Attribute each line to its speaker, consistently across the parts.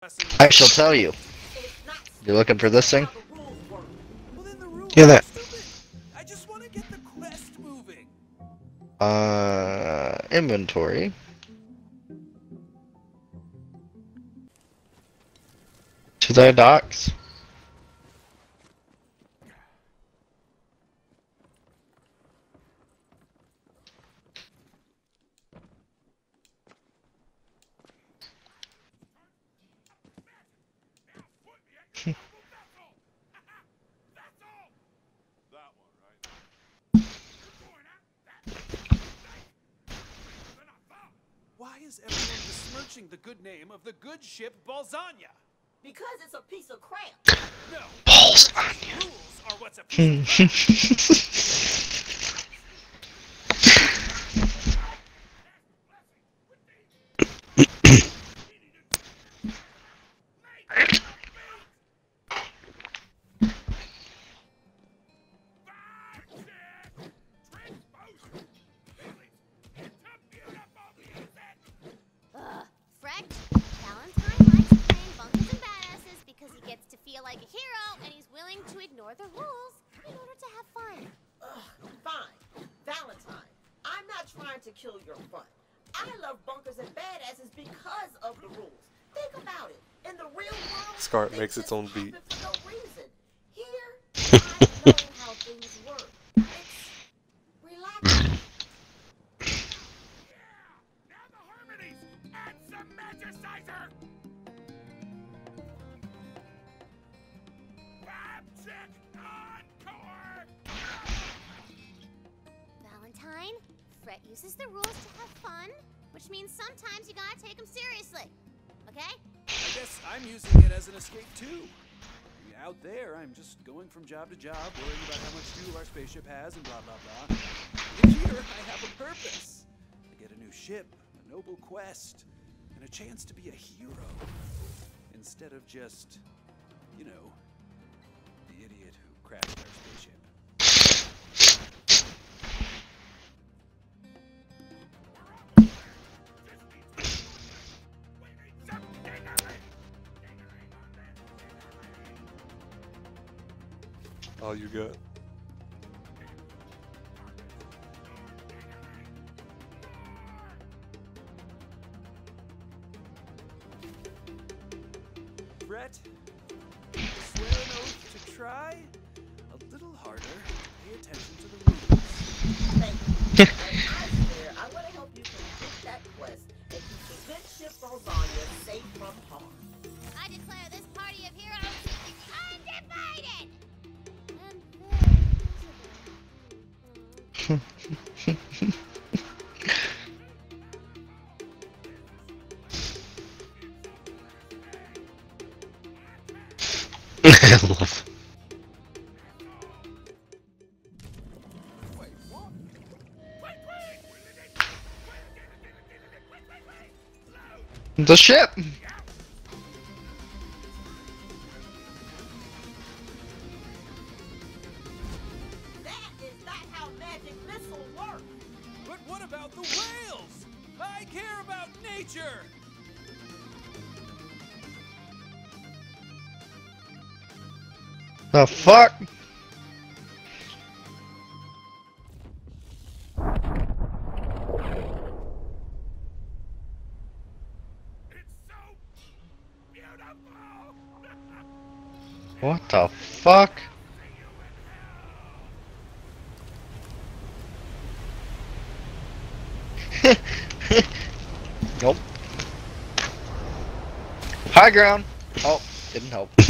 Speaker 1: I shall tell you. You're looking for this thing?
Speaker 2: Yeah, that.
Speaker 3: I just want to get the quest moving.
Speaker 1: Inventory. To the docks.
Speaker 3: Why is everyone besmirching the good name of the good ship Balzania?
Speaker 4: Because it's a piece of crap.
Speaker 3: No,
Speaker 1: Balzania.
Speaker 3: rules are what's a piece of crap.
Speaker 5: Like a hero, and he's willing to ignore the rules in order to have fun.
Speaker 4: Fine. Valentine, I'm not trying to kill your fun. I love bunkers and badasses because of the rules. Think about it. In the real world,
Speaker 2: Scar makes its own beat.
Speaker 4: for no reason. Here, I know how things work. It's relaxing.
Speaker 3: Yeah! Now the harmonies and some magicizer!
Speaker 5: Valentine, Fret uses the rules to have fun, which means sometimes you gotta take them seriously. Okay?
Speaker 3: I guess I'm using it as an escape too. Out there, I'm just going from job to job, worrying about how much fuel our spaceship has and blah blah blah. And here, I have a purpose. I get a new ship, a noble quest, and a chance to be a hero. Instead of just, you know, the idiot who crashed our spaceship.
Speaker 2: All you got.
Speaker 3: Brett, swear an oath to try a little harder. Pay attention to the rules.
Speaker 4: Thank you. And I swear I want to help you complete that quest and keep the good ship Balzania safe from harm.
Speaker 5: I declare this party of heroes undivided!
Speaker 1: I love. The ship.
Speaker 3: But what about the whales? I care about nature!
Speaker 1: The fuck?
Speaker 3: It's so beautiful!
Speaker 1: What the fuck? Nope. High ground. Oh, didn't help.
Speaker 5: The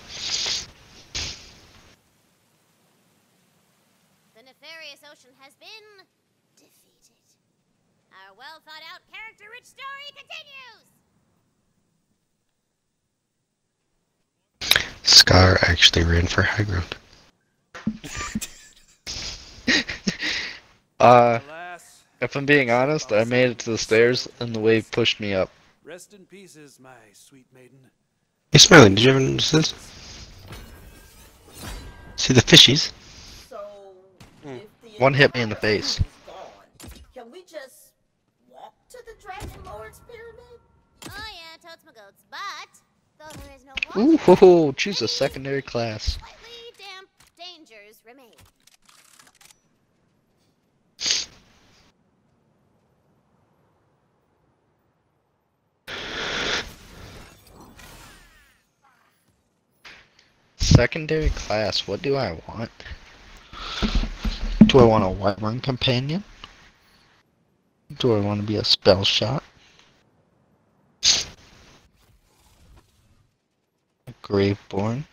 Speaker 5: nefarious ocean has been defeated. Our well thought out character-rich story continues.
Speaker 2: Scar actually ran for high ground.
Speaker 3: Alas,
Speaker 1: If I'm being honest, I made it to the stairs and the wave pushed me up.
Speaker 3: rest in pieces, my sweet maiden.
Speaker 2: Hey, Smiling, did you ever notice this? See the fishies?
Speaker 4: So, if the
Speaker 1: One hit me in the face.
Speaker 4: is gone, can we just walk to the Dragon Lord's pyramid?
Speaker 5: Oh yeah, totes my goats, but
Speaker 1: Ooh, ho, ho, choose a secondary class.
Speaker 5: Slightly damp dangers remain.
Speaker 1: Secondary class, what do I want? Do I want a Wyvern companion? Do I want to be a spell shot? A Graveborn?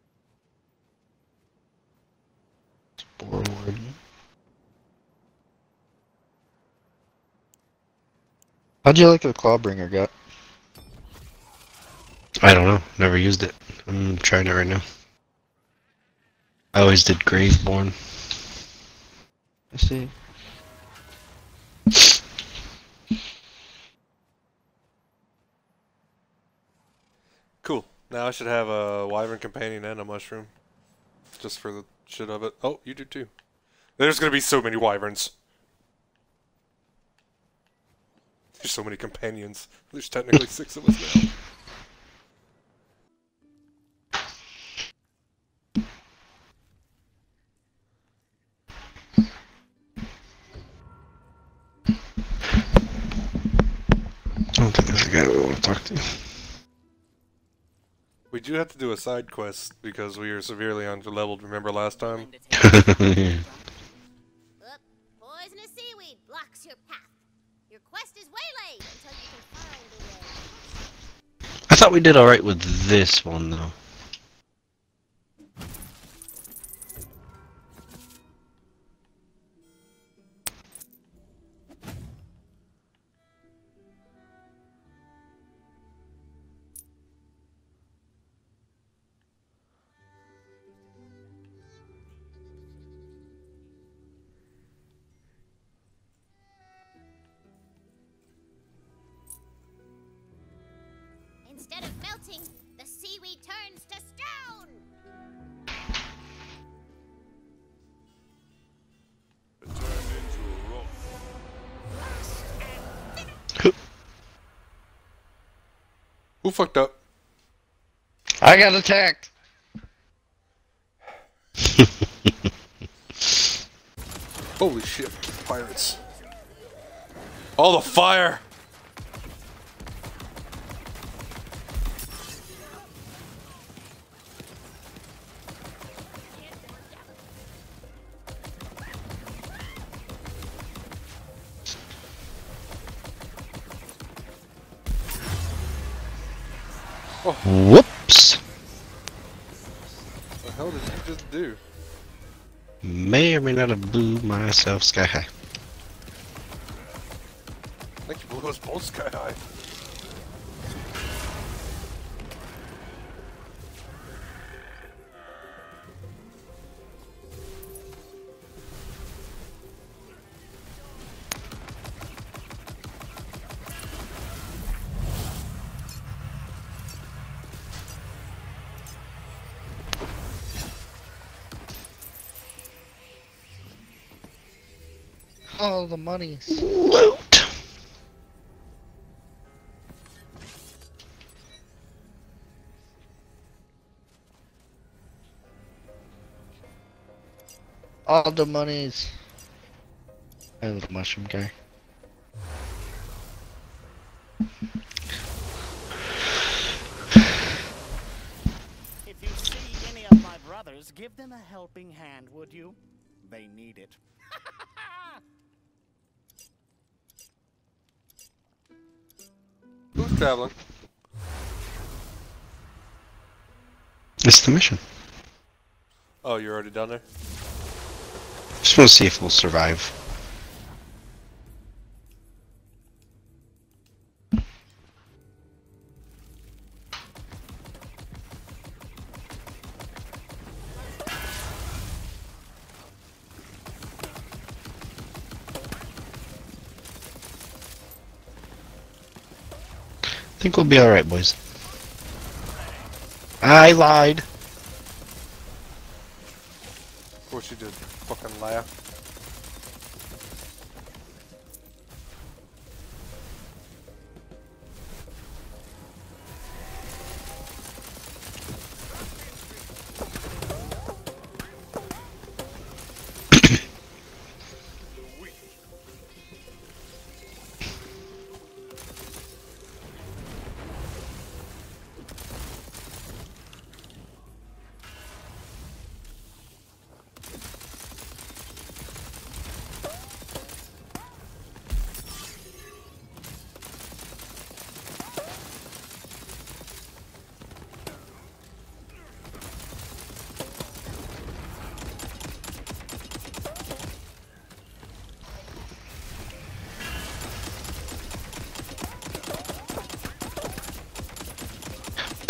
Speaker 1: Spore Warden? How'd you like the Clawbringer, Gut?
Speaker 2: I don't know. Never used it. I'm trying it right now. I always did Graveborn.
Speaker 1: I see.
Speaker 6: Cool. Now I should have a wyvern companion and a mushroom. Just for the shit of it. Oh, you do too. There's gonna be so many wyverns. There's so many companions. There's technically 6 of us now.
Speaker 2: I don't think that's the guy we want to talk to.
Speaker 6: We do have to do a side quest because we are severely underleveled, remember last time?
Speaker 5: Oop, poisonous seaweed blocks your path. Your quest is waylaid until you can find a way.
Speaker 2: I thought we did alright with this one, though.
Speaker 5: Instead of melting, the seaweed turns to stone.
Speaker 6: Who fucked up?
Speaker 1: I got attacked!
Speaker 6: Holy shit, pirates. All the fire!
Speaker 2: Whoops!
Speaker 6: What the hell did you just do?
Speaker 2: May or may not have blew myself sky high.
Speaker 6: I think you blew us both sky high.
Speaker 1: All the monies.
Speaker 2: Loot!
Speaker 1: All the monies. I love the mushroom guy.
Speaker 7: If you see any of my brothers, give them a helping hand, would you? They need it.
Speaker 6: Who's traveling?
Speaker 2: It's the mission.
Speaker 6: Oh, you're already down there?
Speaker 2: Just want to see if we'll survive. I think we'll be alright, boys. I lied.
Speaker 6: Of course you did. Fucking laugh.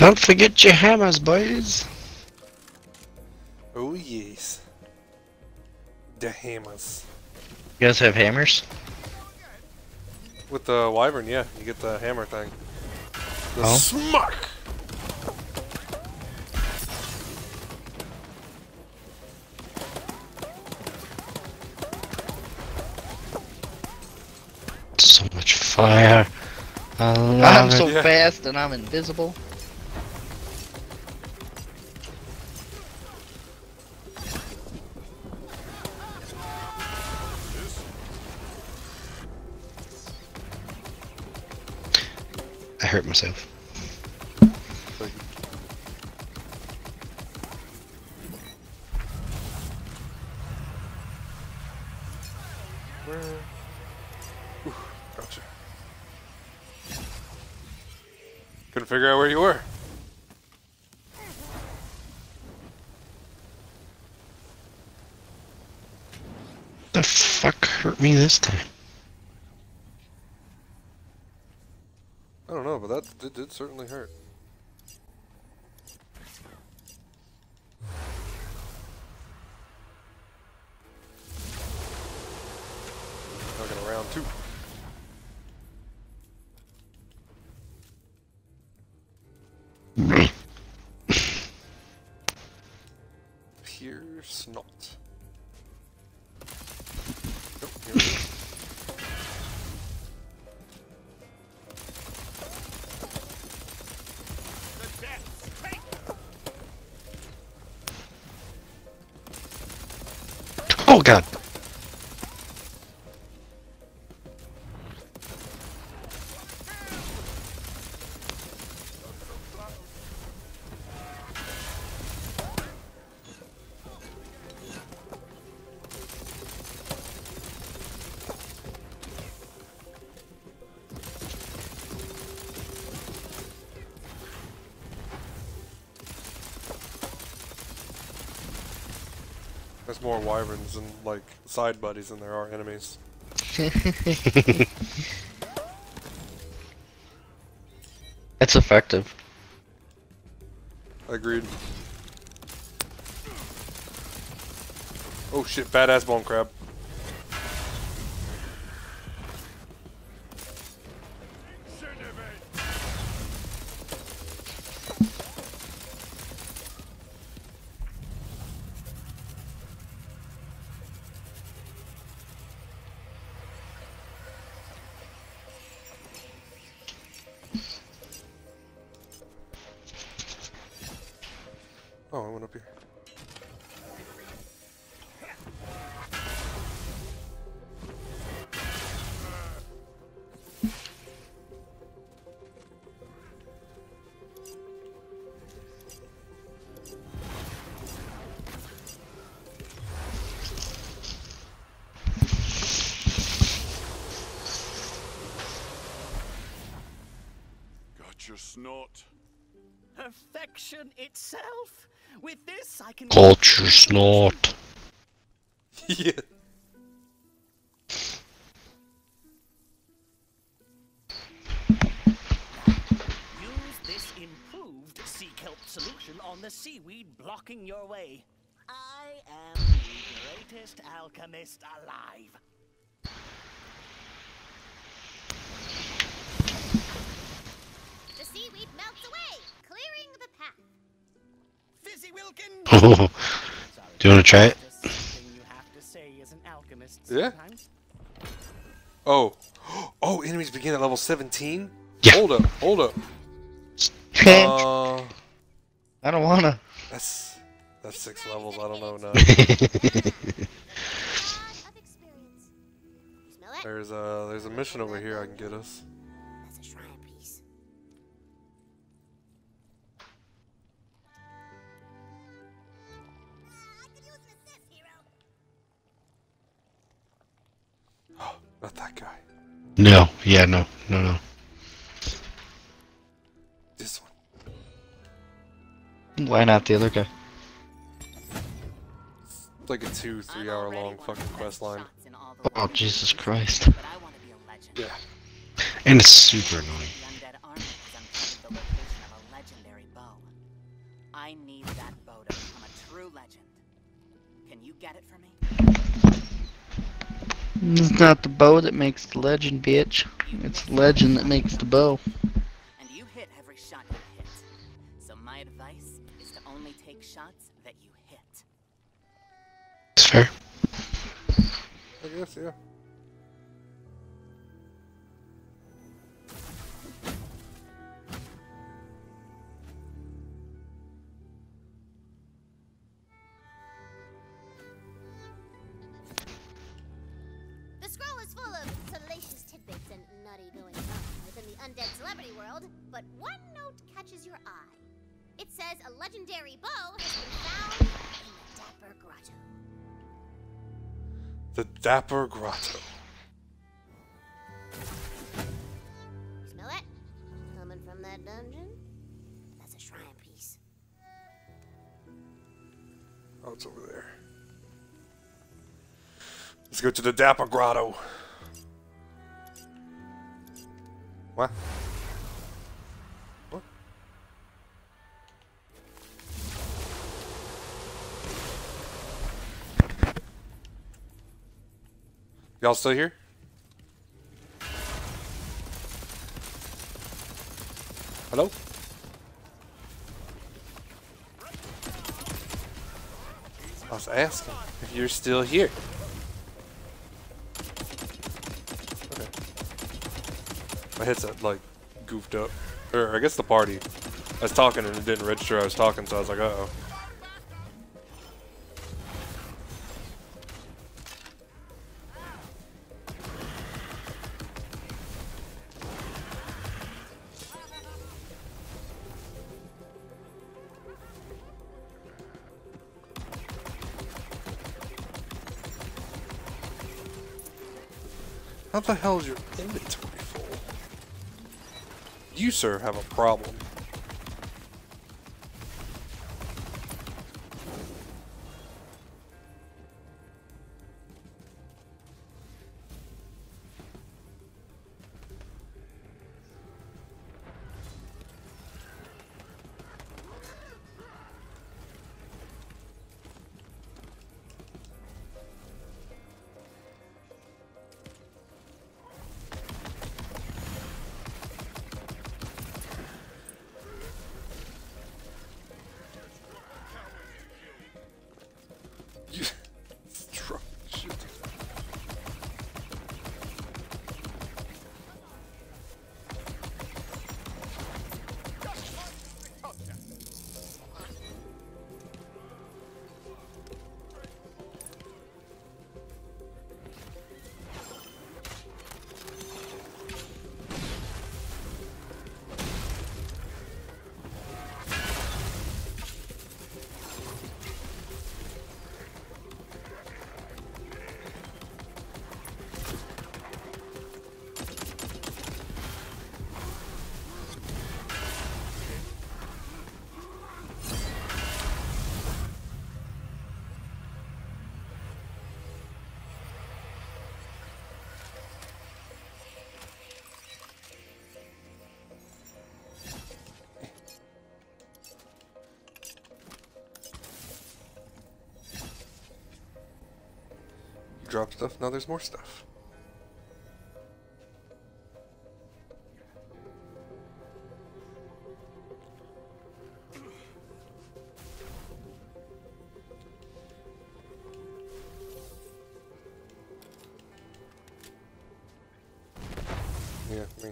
Speaker 2: Don't forget your hammers, boys.
Speaker 6: Oh yes. The hammers.
Speaker 2: You guys have hammers?
Speaker 6: With the wyvern, yeah, you get the hammer thing. The
Speaker 2: Oh.
Speaker 6: smack.
Speaker 2: So much fire. I love
Speaker 1: I'm
Speaker 2: it.
Speaker 1: so
Speaker 6: Yeah.
Speaker 1: fast and I'm invisible.
Speaker 2: I hurt myself.
Speaker 6: Where? Ooh, gotcha. Couldn't figure out where you were.
Speaker 2: The fuck hurt me this time?
Speaker 6: I don't know, but that did certainly hurt. Now get round 2. Pierce not. Oh, here we go.
Speaker 2: Oh god.
Speaker 6: There's more wyverns and like side buddies than there are enemies.
Speaker 1: It's effective.
Speaker 6: Agreed. Oh shit, badass bone crab. Oh, I went up here.
Speaker 3: Got your snot.
Speaker 7: Perfection itself. With this, I can
Speaker 2: Culture snort.
Speaker 6: Yeah.
Speaker 7: use this improved sea kelp solution on the seaweed blocking your way. I am the greatest alchemist alive.
Speaker 5: The seaweed melts away, clearing the path.
Speaker 7: Fizzy Wilkins!
Speaker 2: Oh, do you want to try it?
Speaker 7: Just something you have to say as an alchemist
Speaker 6: Yeah.
Speaker 7: sometimes.
Speaker 6: Oh. Oh, enemies begin at level 17?
Speaker 2: Yeah.
Speaker 6: Hold up, hold up.
Speaker 1: I don't wanna.
Speaker 6: That's 6 levels, I don't know now.
Speaker 5: Lot of experience. Smell it?
Speaker 6: There's a mission over here I can get us.
Speaker 5: That's a shrine piece. I could use an assist, hero.
Speaker 6: Not that guy.
Speaker 2: No, yeah, no.
Speaker 6: This one.
Speaker 1: Why not the other guy?
Speaker 6: It's like a 2-3 hour long fucking quest line.
Speaker 1: Oh, Jesus Christ.
Speaker 7: But I want to be a legend.
Speaker 6: Yeah.
Speaker 2: And it's super annoying.
Speaker 7: The undead army has uncovered the location of a legendary bone.
Speaker 8: I need that bow to become a true legend. Can you get it for me?
Speaker 1: It's not the bow that makes the legend, bitch. It's the legend that makes the bow.
Speaker 8: And you hit every shot you hit. So my advice is to only take shots that you hit.
Speaker 2: It's fair.
Speaker 6: I guess, yeah.
Speaker 5: The scroll is full of salacious tidbits and nutty goings on within the undead celebrity world, but one note catches your eye. It says a legendary bow has been found in the Dapper Grotto.
Speaker 6: The Dapper Grotto.
Speaker 5: Smell it? Coming from that dungeon? That's a shrine piece.
Speaker 6: Oh, it's over there. Let's go to the Dapper Grotto. What? What? Y'all still here? Hello? I was asking if you're still here. Okay. My headset, like, goofed up. Or, I guess the party. I was talking and it didn't register I was talking, so I was like, uh-oh. How the hell is your inventory full? You, sir, have a problem. Dropped stuff, now there's more stuff. Yeah, me.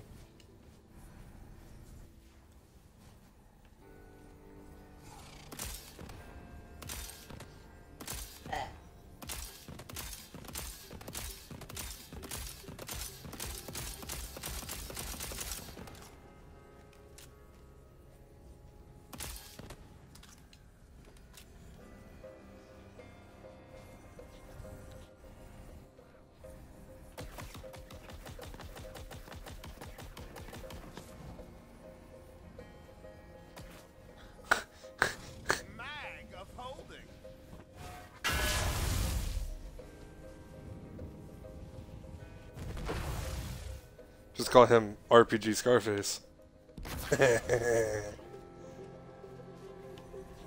Speaker 6: Just call him RPG Scarface.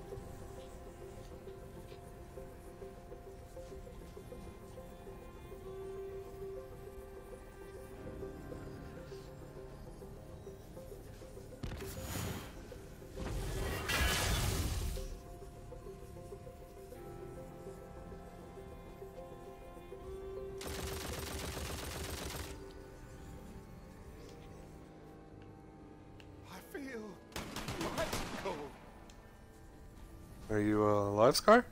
Speaker 6: Are you alive, Scar?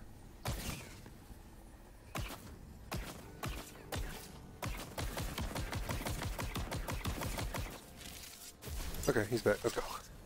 Speaker 6: Okay, he's back. Let's go.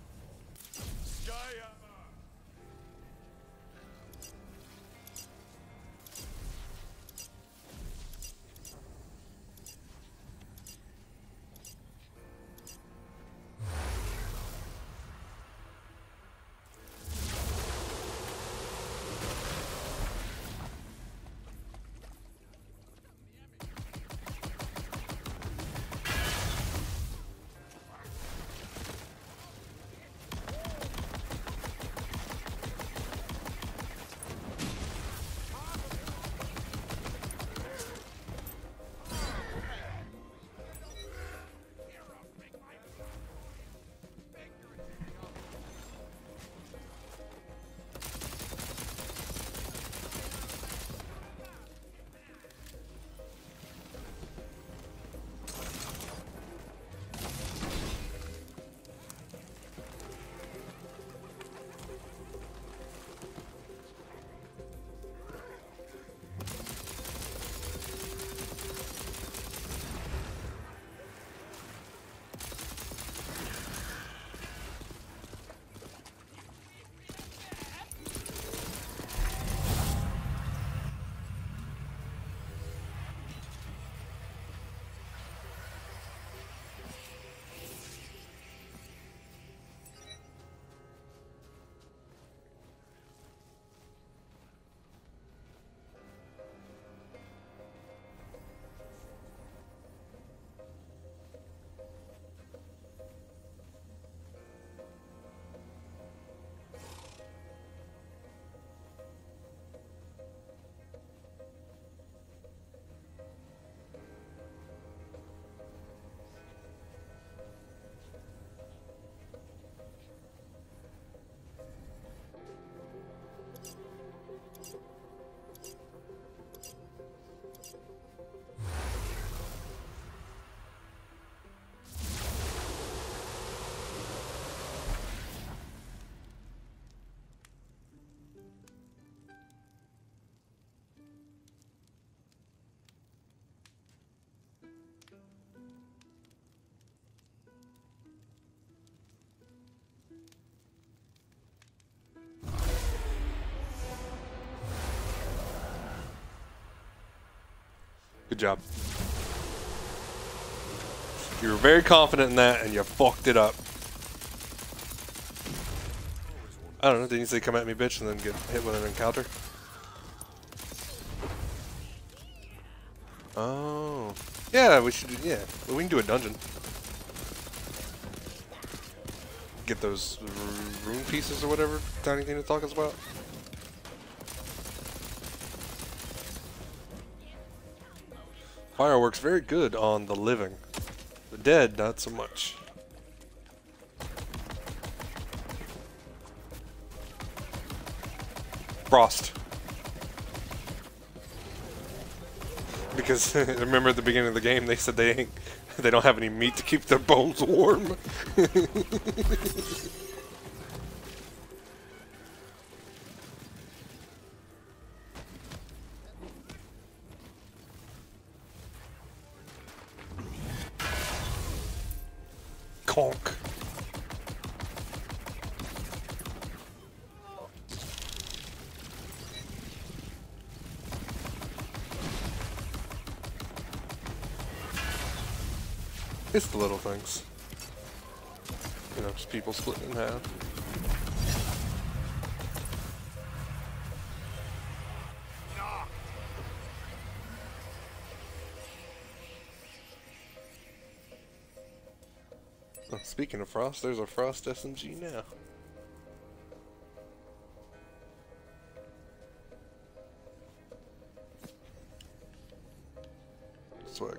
Speaker 6: Good job. You were very confident in that, and you fucked it up. I don't know, didn't you say come at me, bitch, and then get hit with an encounter? Oh. Yeah, we should do, yeah. Well, we can do a dungeon. Get those rune pieces or whatever Tiny Tina talking about. Fire works very good on the living. The dead, not so much. Frost. Because remember at the beginning of the game they said they don't have any meat to keep their bones warm. Conk. It's the little things. You know, just people splitting in half. Oh, speaking of Frost, there's a Frost SMG now. Swag.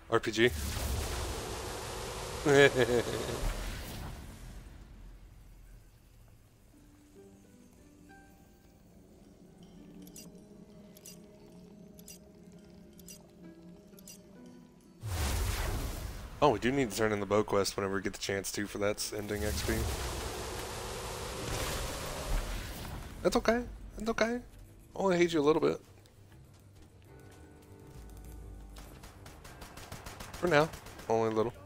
Speaker 6: RPG. Oh, we do need to turn in the bow quest whenever we get the chance to for that ending XP. That's okay. That's okay. Only hate you a little bit. For now. Only a little.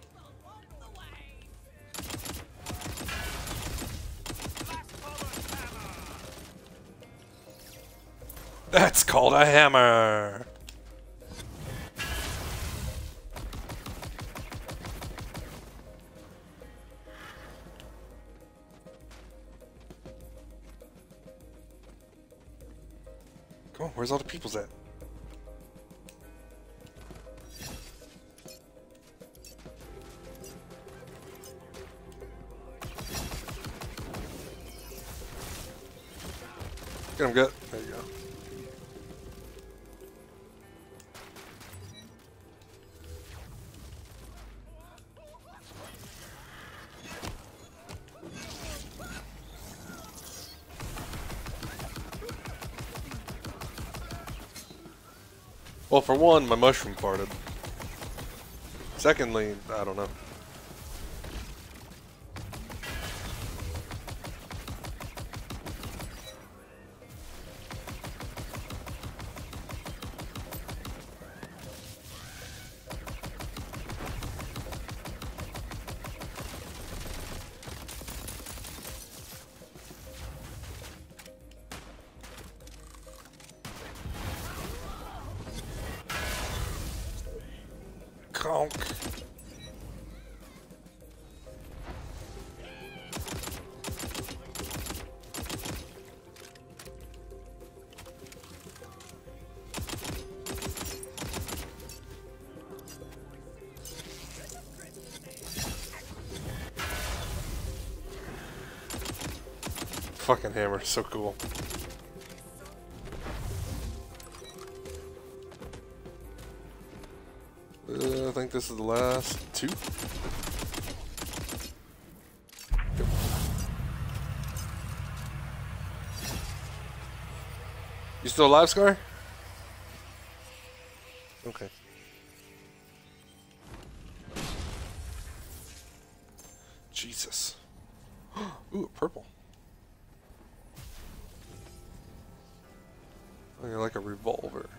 Speaker 6: That's called a hammer! Come on, where's all the peoples at? Get him, gut. There you go. Well, for one, my mushroom farted. Secondly, I don't know. Conk. Fucking hammer, so cool. I think this is the last two. Yep. You still alive, Scar? Okay. Jesus. Ooh, purple. Oh, you're like a revolver.